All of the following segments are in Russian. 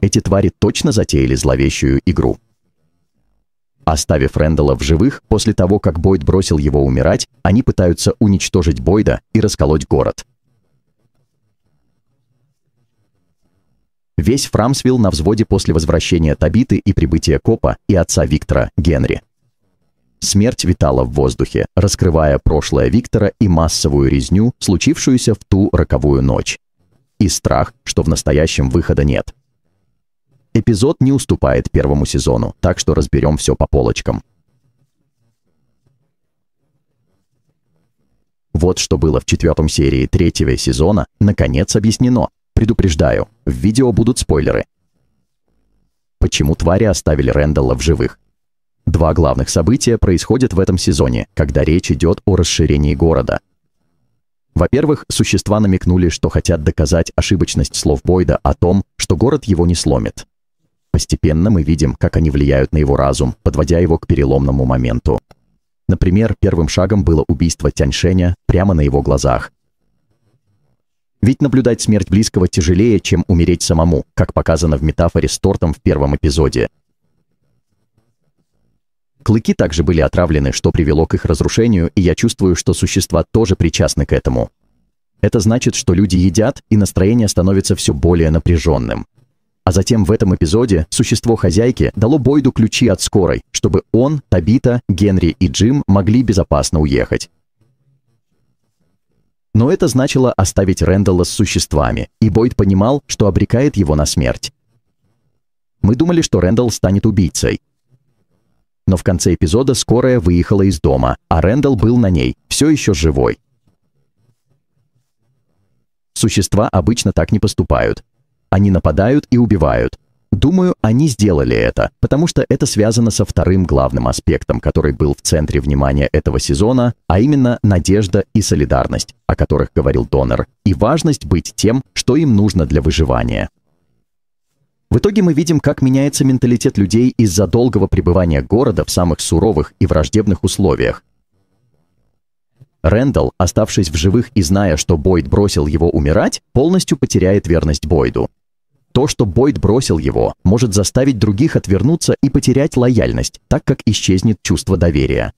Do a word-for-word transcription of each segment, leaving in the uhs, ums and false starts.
эти твари точно затеяли зловещую игру. Оставив Рэндалла в живых, после того, как Бойд бросил его умирать, они пытаются уничтожить Бойда и расколоть город. Весь Фрамсвилл на взводе после возвращения Табиты и прибытия Копа и отца Виктора, Генри. Смерть витала в воздухе, раскрывая прошлое Виктора и массовую резню, случившуюся в ту роковую ночь. И страх, что в настоящем выхода нет. Эпизод не уступает первому сезону, так что разберем все по полочкам. Вот что было в четвертой серии третьего сезона, наконец объяснено. Предупреждаю, в видео будут спойлеры. Почему твари оставили Рэндалла в живых? Два главных события происходят в этом сезоне, когда речь идет о расширении города. Во-первых, существа намекнули, что хотят доказать ошибочность слов Бойда о том, что город его не сломит. Постепенно мы видим, как они влияют на его разум, подводя его к переломному моменту. Например, первым шагом было убийство Тяньшэня прямо на его глазах. Ведь наблюдать смерть близкого тяжелее, чем умереть самому, как показано в метафоре с тортом в первом эпизоде. Клыки также были отравлены, что привело к их разрушению, и я чувствую, что существа тоже причастны к этому. Это значит, что люди едят, и настроение становится все более напряженным. А затем в этом эпизоде существо хозяйки дало Бойду ключи от скорой, чтобы он, Табита, Генри и Джим могли безопасно уехать. Но это значило оставить Рэндалла с существами, и Бойд понимал, что обрекает его на смерть. Мы думали, что Рэндалл станет убийцей. Но в конце эпизода скорая выехала из дома, а Рэндалл был на ней, все еще живой. Существа обычно так не поступают. Они нападают и убивают. Думаю, они сделали это, потому что это связано со вторым главным аспектом, который был в центре внимания этого сезона, а именно надежда и солидарность, о которых говорил Доннер, и важность быть тем, что им нужно для выживания. В итоге мы видим, как меняется менталитет людей из-за долгого пребывания города в самых суровых и враждебных условиях. Рэндалл, оставшись в живых и зная, что Бойд бросил его умирать, полностью потеряет верность Бойду. То, что Бойд бросил его, может заставить других отвернуться и потерять лояльность, так как исчезнет чувство доверия.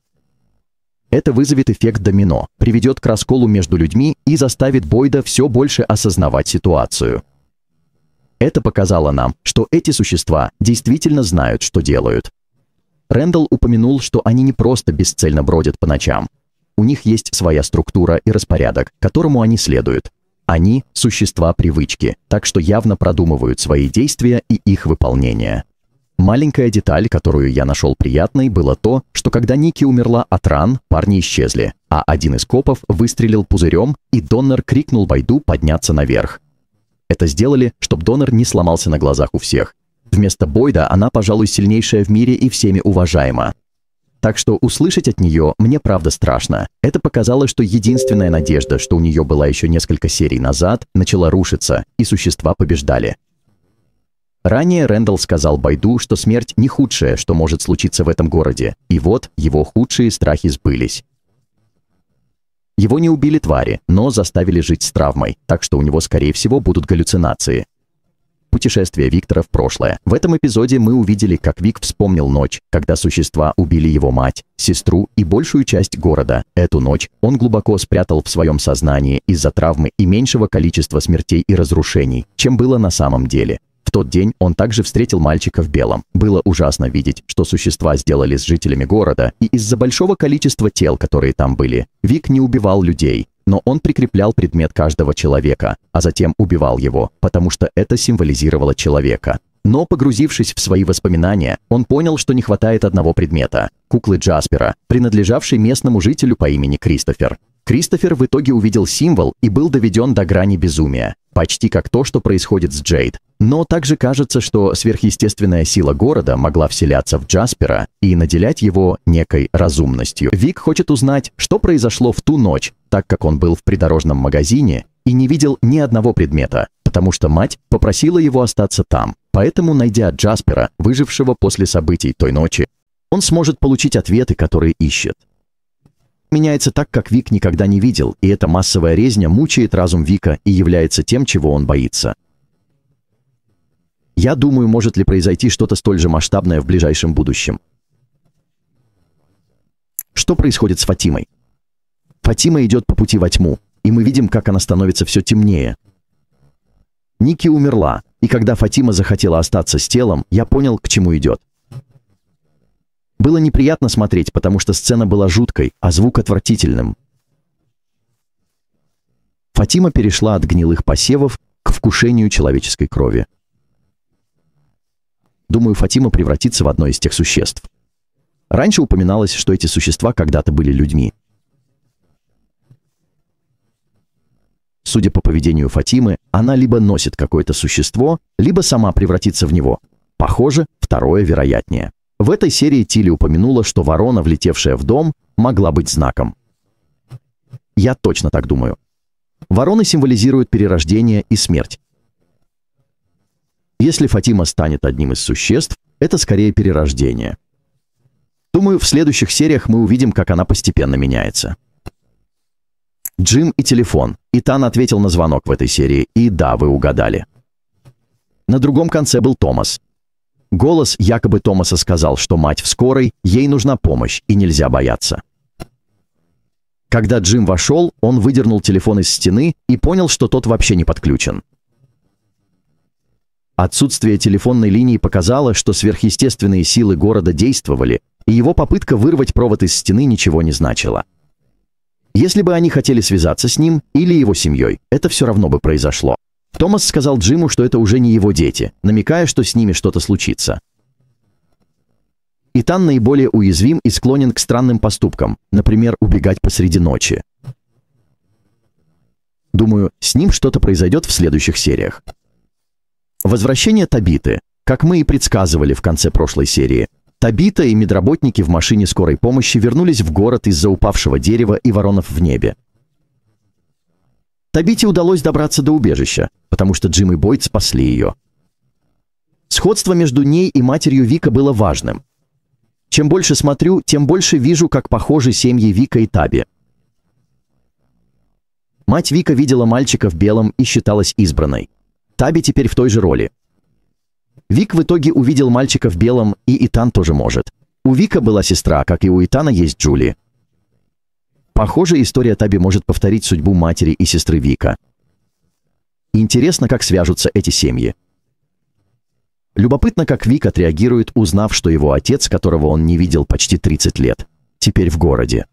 Это вызовет эффект домино, приведет к расколу между людьми и заставит Бойда все больше осознавать ситуацию. Это показало нам, что эти существа действительно знают, что делают. Рэндалл упомянул, что они не просто бесцельно бродят по ночам. У них есть своя структура и распорядок, которому они следуют. Они – существа привычки, так что явно продумывают свои действия и их выполнение. Маленькая деталь, которую я нашел приятной, было то, что когда Ники умерла от ран, парни исчезли, а один из копов выстрелил пузырем, и Доннер крикнул Бойду подняться наверх. Это сделали, чтобы Доннер не сломался на глазах у всех. Вместо Бойда она, пожалуй, сильнейшая в мире и всеми уважаема. Так что услышать от нее мне правда страшно. Это показало, что единственная надежда, что у нее была еще несколько серий назад, начала рушиться, и существа побеждали. Ранее Рэндалл сказал Бойду, что смерть не худшее, что может случиться в этом городе, и вот его худшие страхи сбылись. Его не убили твари, но заставили жить с травмой, так что у него, скорее всего, будут галлюцинации. Путешествие Виктора в прошлое. В этом эпизоде мы увидели, как Вик вспомнил ночь, когда существа убили его мать, сестру и большую часть города. Эту ночь он глубоко спрятал в своем сознании из-за травмы и меньшего количества смертей и разрушений, чем было на самом деле. В тот день он также встретил мальчика в белом. Было ужасно видеть, что существа сделали с жителями города, и из-за большого количества тел, которые там были, Вик не убивал людей, но он прикреплял предмет каждого человека, а затем убивал его, потому что это символизировало человека. Но, погрузившись в свои воспоминания, он понял, что не хватает одного предмета – куклы Джаспера, принадлежавшей местному жителю по имени Кристофер. Кристофер в итоге увидел символ и был доведен до грани безумия, почти как то, что происходит с Джейд. Но также кажется, что сверхъестественная сила города могла вселяться в Джаспера и наделять его некой разумностью. Вик хочет узнать, что произошло в ту ночь, так как он был в придорожном магазине и не видел ни одного предмета, потому что мать попросила его остаться там. Поэтому, найдя Джаспера, выжившего после событий той ночи, он сможет получить ответы, которые ищет. Меняется так, как Вик никогда не видел, и эта массовая резня мучает разум Вика и является тем, чего он боится. Я думаю, может ли произойти что-то столь же масштабное в ближайшем будущем. Что происходит с Фатимой? Фатима идет по пути во тьму, и мы видим, как она становится все темнее. Ники умерла, и когда Фатима захотела остаться с телом, я понял, к чему идет. Было неприятно смотреть, потому что сцена была жуткой, а звук отвратительным. Фатима перешла от гнилых посевов к вкушению человеческой крови. Думаю, Фатима превратится в одно из тех существ. Раньше упоминалось, что эти существа когда-то были людьми. Судя по поведению Фатимы, она либо носит какое-то существо, либо сама превратится в него. Похоже, второе вероятнее. В этой серии Тилли упомянула, что ворона, влетевшая в дом, могла быть знаком. Я точно так думаю. Вороны символизируют перерождение и смерть. Если Фатима станет одним из существ, это скорее перерождение. Думаю, в следующих сериях мы увидим, как она постепенно меняется. Джим и телефон. Итан ответил на звонок в этой серии, и да, вы угадали. На другом конце был Томас. Голос якобы Томаса сказал, что мать в скорой, ей нужна помощь и нельзя бояться. Когда Джим вошел, он выдернул телефон из стены и понял, что тот вообще не подключен. Отсутствие телефонной линии показало, что сверхъестественные силы города действовали, и его попытка вырвать провод из стены ничего не значила. Если бы они хотели связаться с ним или его семьей, это все равно бы произошло. Томас сказал Джиму, что это уже не его дети, намекая, что с ними что-то случится. Итан наиболее уязвим и склонен к странным поступкам, например, убегать посреди ночи. Думаю, с ним что-то произойдет в следующих сериях. Возвращение Табиты. Как мы и предсказывали в конце прошлой серии, Табита и медработники в машине скорой помощи вернулись в город из-за упавшего дерева и воронов в небе. Табите удалось добраться до убежища, потому что Джим и Бойд спасли ее. Сходство между ней и матерью Вика было важным. Чем больше смотрю, тем больше вижу, как похожи семьи Вика и Таби. Мать Вика видела мальчика в белом и считалась избранной. Таби теперь в той же роли. Вик в итоге увидел мальчика в белом, и Итан тоже может. У Вика была сестра, как и у Итана есть Джули. Похоже, история Таби может повторить судьбу матери и сестры Вика. Интересно, как свяжутся эти семьи. Любопытно, как Вик отреагирует, узнав, что его отец, которого он не видел почти тридцать лет, теперь в городе.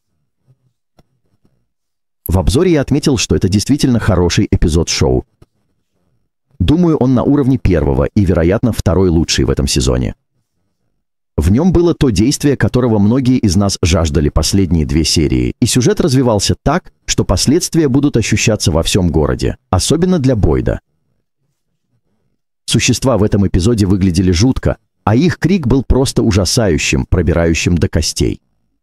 В обзоре я отметил, что это действительно хороший эпизод шоу. Думаю, он на уровне первого и, вероятно, второй лучший в этом сезоне. В нем было то действие, которого многие из нас жаждали последние две серии, и сюжет развивался так, что последствия будут ощущаться во всем городе, особенно для Бойда. Существа в этом эпизоде выглядели жутко, а их крик был просто ужасающим, пробирающим до костей.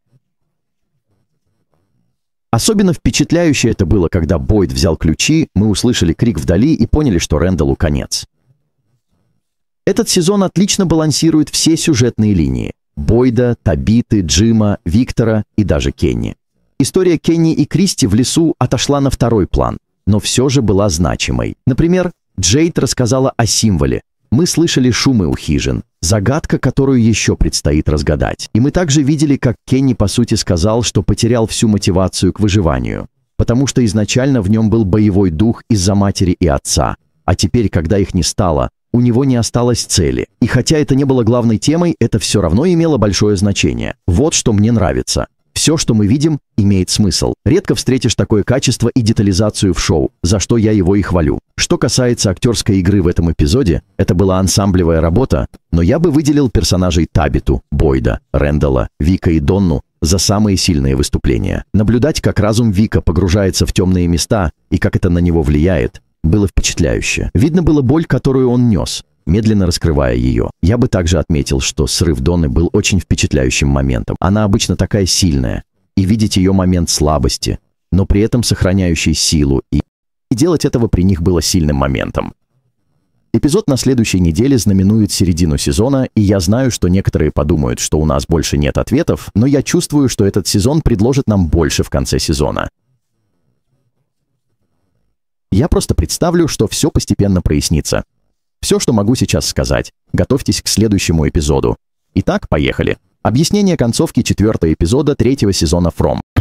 Особенно впечатляюще это было, когда Бойд взял ключи, мы услышали крик вдали и поняли, что Рэндаллу конец. Этот сезон отлично балансирует все сюжетные линии – Бойда, Табиты, Джима, Виктора и даже Кенни. История Кенни и Кристи в лесу отошла на второй план, но все же была значимой. Например, Джейд рассказала о символе. Мы слышали шумы у хижин, загадка, которую еще предстоит разгадать. И мы также видели, как Кенни по сути сказал, что потерял всю мотивацию к выживанию, потому что изначально в нем был боевой дух из-за матери и отца, а теперь, когда их не стало, у него не осталось цели. И хотя это не было главной темой, это все равно имело большое значение. Вот что мне нравится. Все, что мы видим, имеет смысл. Редко встретишь такое качество и детализацию в шоу, за что я его и хвалю. Что касается актерской игры в этом эпизоде, это была ансамблевая работа, но я бы выделил персонажей Табиту, Бойда, Рэндалла, Вика и Донну за самые сильные выступления. Наблюдать, как разум Вика погружается в темные места и как это на него влияет, было впечатляюще. Видно было боль, которую он нес, медленно раскрывая ее. Я бы также отметил, что срыв Донны был очень впечатляющим моментом. Она обычно такая сильная, и видеть ее момент слабости, но при этом сохраняющий силу, и, и делать этого при них было сильным моментом. Эпизод на следующей неделе знаменует середину сезона, и я знаю, что некоторые подумают, что у нас больше нет ответов, но я чувствую, что этот сезон предложит нам больше в конце сезона. Я просто представлю, что все постепенно прояснится. Все, что могу сейчас сказать. Готовьтесь к следующему эпизоду. Итак, поехали. Объяснение концовки четвертого эпизода третьего сезона From.